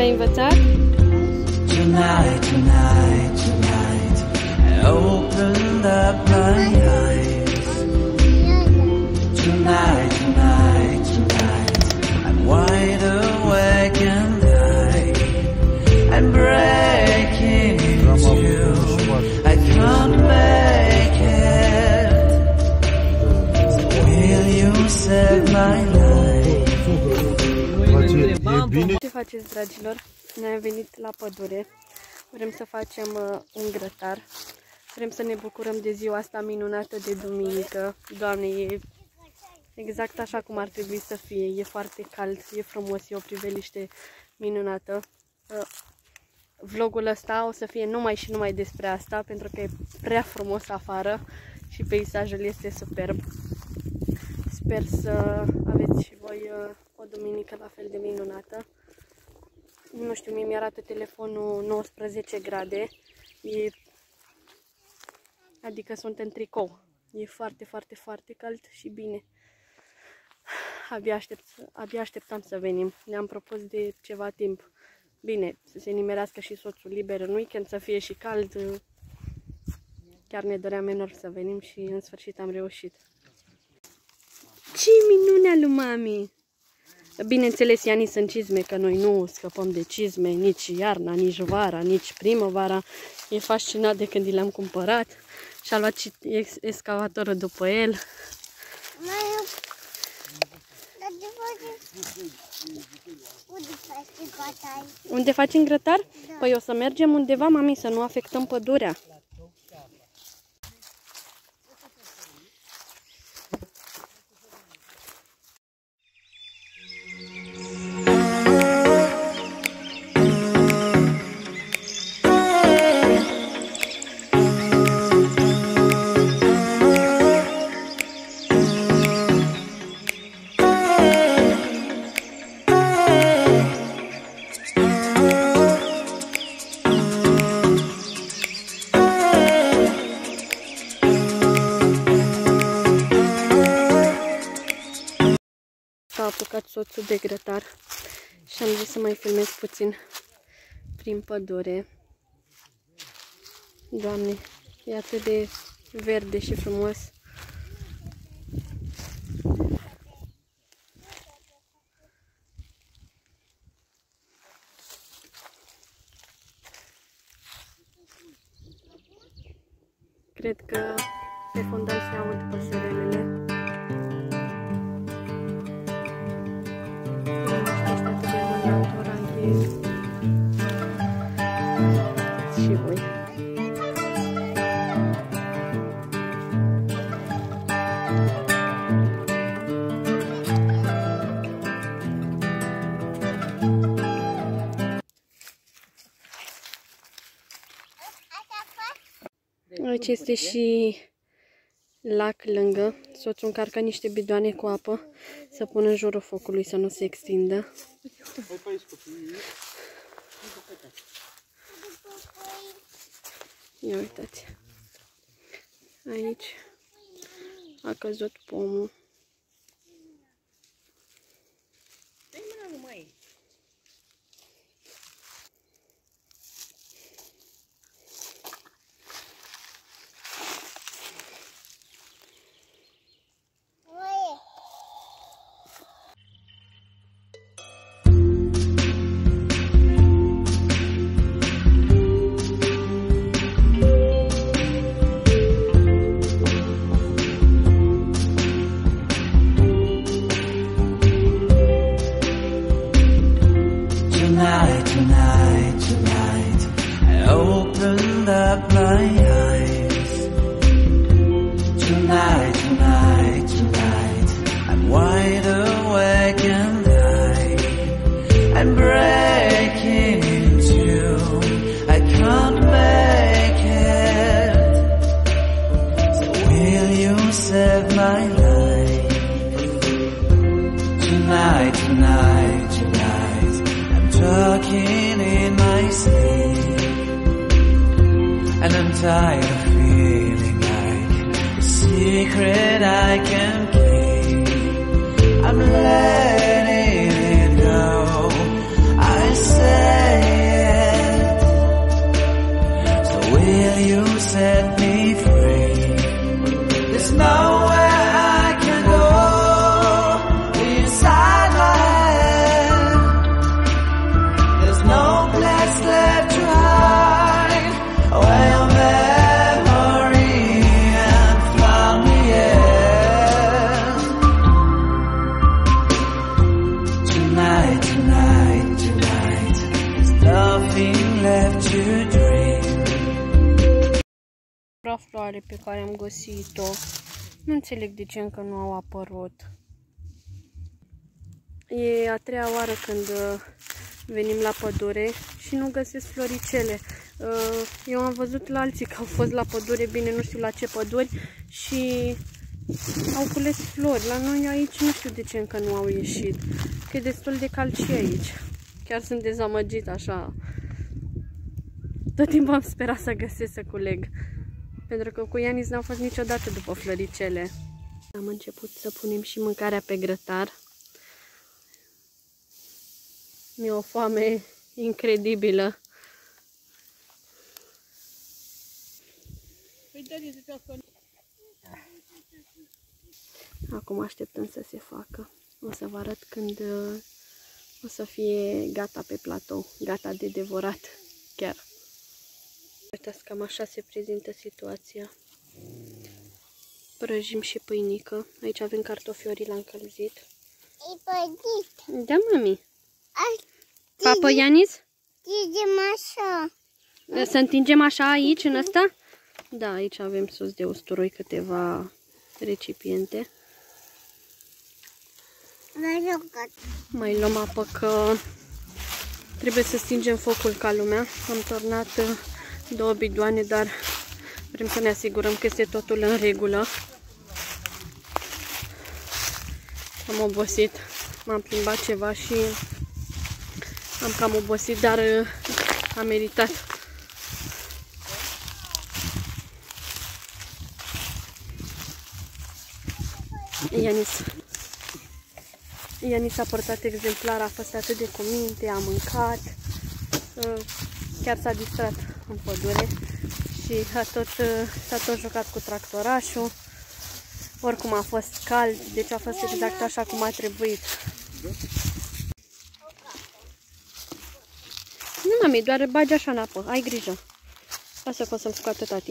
ai învățat? Tonight, tonight, tonight, I opened up my eyes. Tonight, tonight, tonight, I'm wide awake and I'm breaking into. I can't make it. So will you save my life? Ce faceți, dragilor? Noi am venit la pădure. Vrem să facem un grătar. Vrem să ne bucurăm de ziua asta minunată de duminică. Doamne, e exact așa cum ar trebui să fie. E foarte cald, e frumos, e o priveliște minunată. Vlogul ăsta o să fie numai și numai despre asta, pentru că e prea frumos afară și peisajul este superb. Sper să aveți și voi o duminică la fel de minunată. Nu știu, mie mi-arată telefonul 19 grade, adică sunt în tricou. E foarte, foarte, foarte cald și bine. Abia așteptam să venim. Ne-am propus de ceva timp. Bine, să se nimerească și soțul liber în weekend, să fie și cald. Chiar ne doream enorm să venim și în sfârșit am reușit. Ce minunea lui mami! Bineînțeles, Iani sunt cizme, că noi nu scăpăm de cizme nici iarna, nici vara, nici primăvara. E fascinat de când le-am cumpărat și a luat și excavatorul după el. Unde faci în grătar? Da. Păi o să mergem undeva, mami, să nu afectăm pădurea. S-a apucat soțul de grătar și am zis să mai filmez puțin prin pădure. Doamne, e atât de verde și frumos. Cred că pe fundal se aud păsărelele. Și voi. Aici este și lac lângă. Soțul încarcă niște bidoane cu apă să pună în jurul focului să nu se extindă. Ia uitați. Aici a căzut pomul. Tonight, tonight, tonight, I opened up my eyes. Tonight, tonight, tonight, I'm wide awake and I'm breaking into. I can't make it. So will you save my life? Tonight, tonight, tonight, talking in my sleep, and I'm tired of feeling like a secret I can keep. I'm letting it go. I say singura floare pe care am găsit-o. Nu înțeleg de ce încă nu au apărut. E a treia oară când venim la pădure și nu găsesc floricele. Eu am văzut la alții că au fost la pădure, bine, nu știu la ce păduri, și au cules flori. La noi aici nu știu de ce încă nu au ieșit. Că e destul de cald și aici. Chiar sunt dezamăgit așa. Tot timpul am sperat să găsesc să culeg. Pentru că cu Ianis n-am fost niciodată după floricele. Am început să punem și mâncarea pe grătar. Mi-e o foame incredibilă. Acum așteptăm să se facă. O să vă arăt când o să fie gata pe platou. Gata de devorat. Chiar. Uitați, cam așa se prezintă situația. Prăjim și pâinică. Aici avem cartofiorii la încălzit. E pădit. Da, mami. Papă, Ianis? Tigem așa. Să întingem așa aici, în ăsta? Da, aici avem sos de usturoi, câteva recipiente. Mai luăm apă că trebuie să stingem focul ca lumea. Am turnat 2 bidoane, dar vrem să ne asigurăm că este totul în regulă. Am obosit. M-am plimbat ceva și am cam obosit, dar a meritat. Ianis a părtat exemplar, a fost atât de cuminte, a mâncat, chiar s-a distrat în pădure și s-a tot jucat cu tractorașul. Oricum a fost cald, deci a fost exact așa cum a trebuit. Nu, mami, doar bagi așa în apă, ai grijă. Lasă că o să-l scoată tati.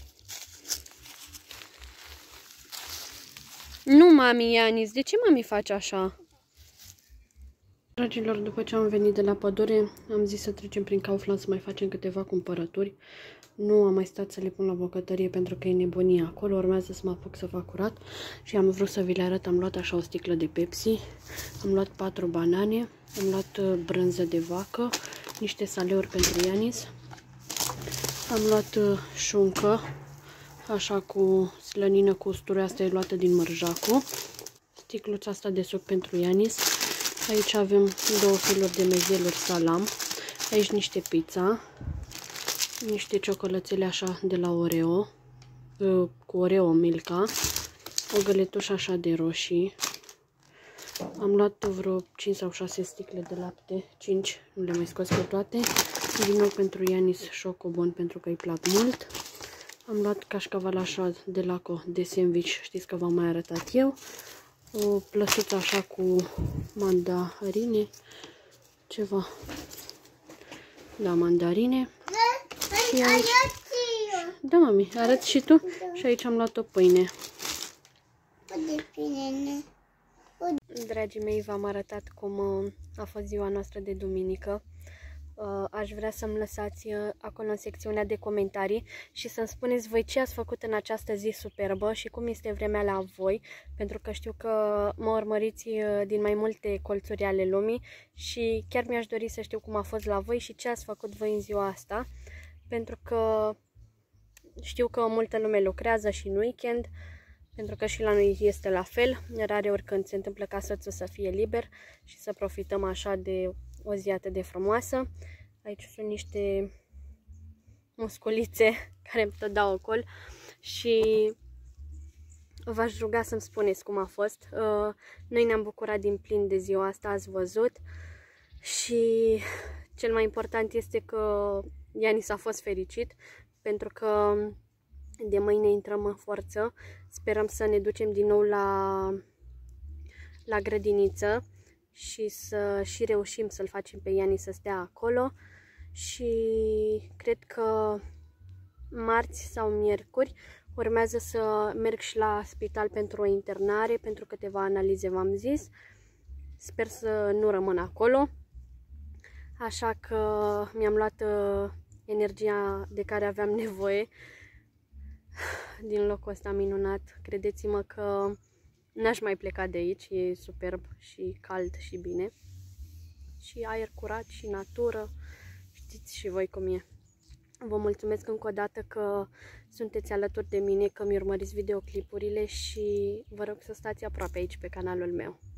Nu, mami, Ianis, de ce mami face așa? Dragilor, după ce am venit de la pădure, am zis să trecem prin Kaufland să mai facem câteva cumpărături. Nu am mai stat să le pun la bucătărie pentru că e nebunie acolo. Urmează să mă apuc să fac curat și am vrut să vi le arăt. Am luat așa o sticlă de Pepsi, am luat 4 banane, am luat brânză de vacă, niște saleuri pentru Ianis, am luat șuncă, așa cu slănină cu usturoi, asta e luată din Mărjacu, sticluța asta de suc pentru Ianis. Aici avem 2 feluri de mezeluri salam, aici niște pizza, niște ciocolățele așa de la Oreo, cu Oreo Milka, o găletușă așa de roșii. Am luat vreo 5 sau 6 sticle de lapte, 5, nu le-am mai scos pe toate. Din nou pentru Ianis șocobon pentru că îi plac mult. Am luat cașcaval așa de Laco de sandwich, știți că v-am mai arătat eu. O plăsuță așa cu mandarine, ceva, da, mandarine. Și aici, da, mami, arăt și tu. Și aici am luat o pâine. Dragii mei, v-am arătat cum a fost ziua noastră de duminică. Aș vrea să-mi lăsați acolo în secțiunea de comentarii și să-mi spuneți voi ce ați făcut în această zi superbă și cum este vremea la voi, pentru că știu că mă urmăriți din mai multe colțuri ale lumii și chiar mi-aș dori să știu cum a fost la voi și ce ați făcut voi în ziua asta, pentru că știu că multă lume lucrează și în weekend, pentru că și la noi este la fel, rare ori când se întâmplă ca soțul să fie liber și să profităm așa de o zi atât de frumoasă. Aici sunt niște musculițe care îmi tot dau ocol și v-aș ruga să-mi spuneți cum a fost. Noi ne-am bucurat din plin de ziua asta, ați văzut, și cel mai important este că Ianis a fost fericit, pentru că de mâine intrăm în forță. Sperăm să ne ducem din nou la grădiniță și să și reușim să-l facem pe Ianis să stea acolo. Și cred că marți sau miercuri urmează să merg și la spital pentru o internare, pentru câteva analize, v-am zis. Sper să nu rămân acolo. Așa că mi-am luat energia de care aveam nevoie. din locul ăsta minunat. Credeți-mă că n-aș mai pleca de aici, e superb și cald și bine. Și aer curat și natură, știți și voi cum e. Vă mulțumesc încă o dată că sunteți alături de mine, că mi urmăriți videoclipurile și vă rog să stați aproape aici pe canalul meu.